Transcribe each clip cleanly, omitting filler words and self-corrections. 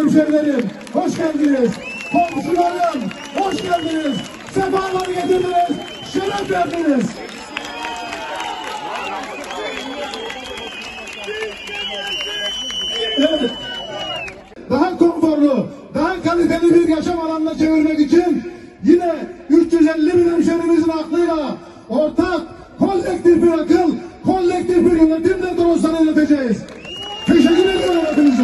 hemşerilerim, hoş geldiniz. Komşularım, hoş geldiniz. Sefalar getirdiniz, şeref verdiniz. Evet. Daha konforlu, daha kaliteli bir yaşam alanına çevirmek için yine 350 bin hemşerimizin aklıyla ortak, kolektif bir akıl, kolektif bir yönetimle Torosları yöneteceğiz. Teşekkür ediyorum hepinize.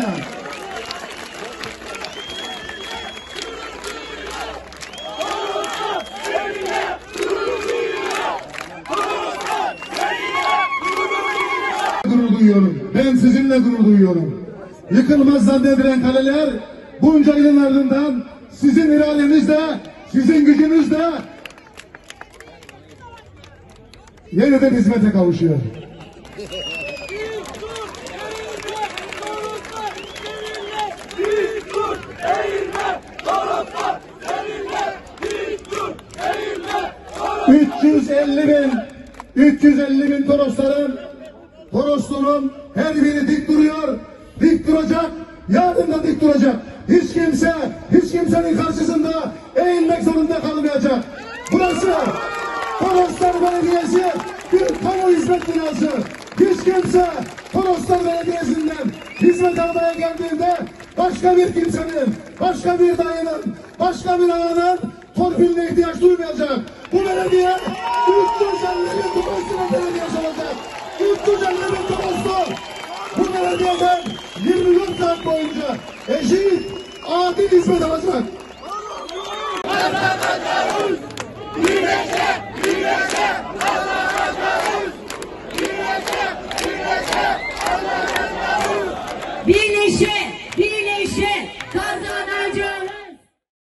Gurur duyuyorum. Ben sizinle gurur duyuyorum. Yıkılmaz zannedilen kaleler bunca yılın ardından sizin iradenizle, sizin gücünüzle yeniden hizmete kavuşuyor. ...350 bin Torosların, Toroslu'nun her biri dik duruyor, dik duracak, yarın da dik duracak. Hiç kimsenin karşısında eğilmek zorunda kalmayacak. Burası Toroslar Belediyesi bir kamu hizmet binası. Hiç kimse Toroslar Belediyesi'nden hizmet almaya geldiğinde başka bir kimsenin, başka bir dayının, başka bir ağanın torpiline ihtiyaç duymayacak. Bu belediye 350 bin Toroslu'nun belediyesi olacak. 350 bin Toroslu bu belediyeden 24 saat boyunca eşit, adil hizmet alacak. Birleşe!